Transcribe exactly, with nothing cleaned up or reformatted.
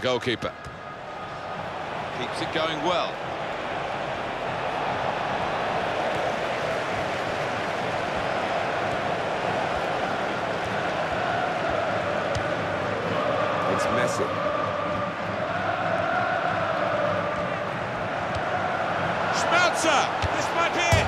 goalkeeper. Keeps it going well. It's Messi. Schmelzer! This might be it!